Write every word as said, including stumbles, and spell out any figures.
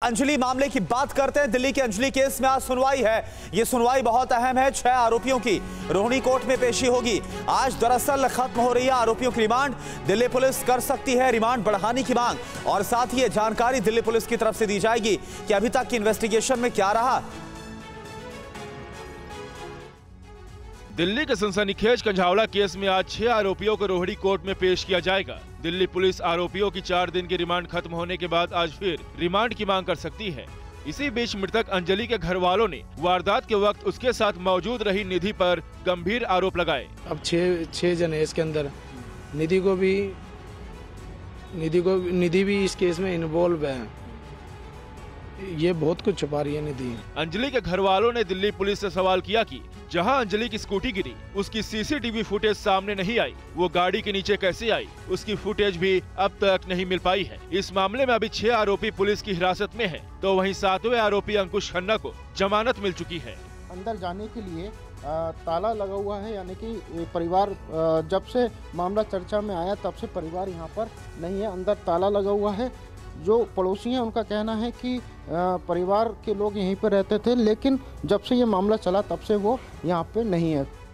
अंजलि मामले की बात करते हैं। दिल्ली के अंजलि केस में आज सुनवाई है। ये सुनवाई बहुत अहम है। छह आरोपियों की रोहिणी कोर्ट में पेशी होगी। आज दरअसल खत्म हो रही है आरोपियों की रिमांड। दिल्ली पुलिस कर सकती है रिमांड बढ़ाने की मांग और साथ ही ये जानकारी दिल्ली पुलिस की तरफ से दी जाएगी कि अभी तक की इन्वेस्टिगेशन में क्या रहा। दिल्ली के सनसनीखेज कंझावड़ा केस में आज छह आरोपियों को रोहिणी कोर्ट में पेश किया जाएगा। दिल्ली पुलिस आरोपियों की चार दिन की रिमांड खत्म होने के बाद आज फिर रिमांड की मांग कर सकती है। इसी बीच मृतक अंजलि के घर वालों ने वारदात के वक्त उसके साथ मौजूद रही निधि पर गंभीर आरोप लगाए। अब छह छह जन है इसके अंदर, निधि को भी निधि को निधि भी इस केस में इन्वॉल्व है। ये बहुत कुछ छुपा रही है निधि। अंजलि के घर वालों ने दिल्ली पुलिस से सवाल किया कि जहां अंजलि की स्कूटी गिरी उसकी सीसीटीवी फुटेज सामने नहीं आई, वो गाड़ी के नीचे कैसे आई, उसकी फुटेज भी अब तक नहीं मिल पाई है। इस मामले में अभी छह आरोपी पुलिस की हिरासत में हैं, तो वहीं सातवें आरोपी अंकुश खन्ना को जमानत मिल चुकी है। अंदर जाने के लिए ताला लगा हुआ है, यानी कि परिवार जब से मामला चर्चा में आया तब से परिवार यहाँ पर नहीं है, अंदर ताला लगा हुआ है। जो पड़ोसी हैं उनका कहना है कि परिवार के लोग यहीं पर रहते थे, लेकिन जब से ये मामला चला तब से वो यहाँ पे नहीं है।